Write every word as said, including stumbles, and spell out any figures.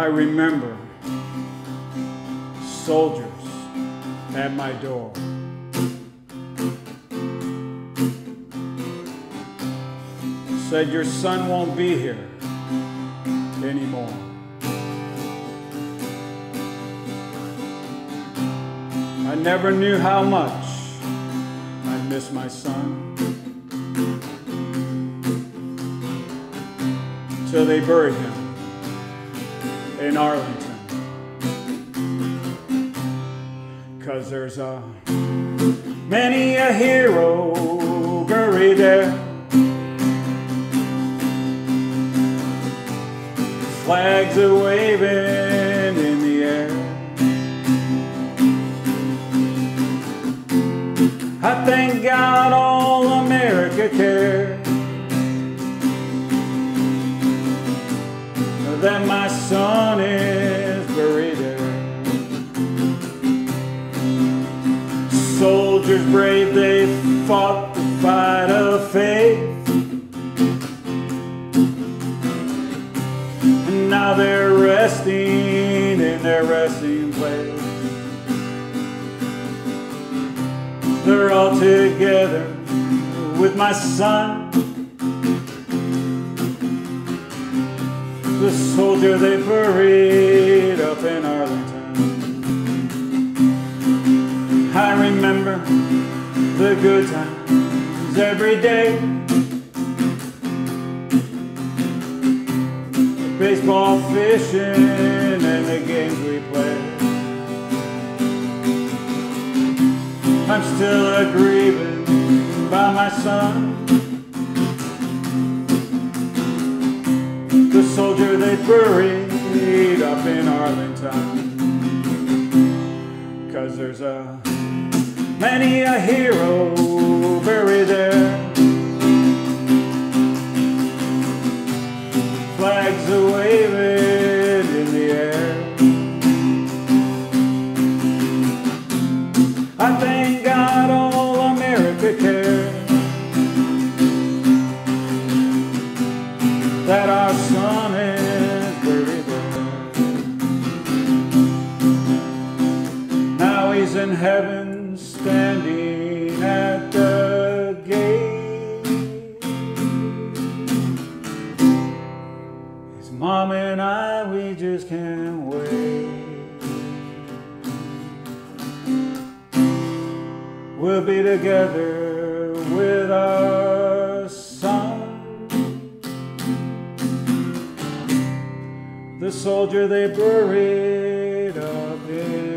I remember soldiers at my door. Said your son won't be here anymore. I never knew how much I miss my son till they buried him in Arlington. 'Cause there's a many a hero buried there. Flags are waving in the air. I thank God all America cares that my son is buried there. Soldiers brave, they fought the fight of faith. And now they're resting in their resting place. They're all together with my son, the soldier they buried up in Arlington. I remember the good times every day. Baseball, fishing, and the games we played. I'm still a grieving by my son, the soldier they buried up in Arlington. 'Cause there's a many a hero buried there. Flags are waving in the air. I thank God all America cares that our son is buried there. Now he's in heaven standing at the gate. His mom and I, we just can't wait. We'll be together with our son, the soldier they buried up in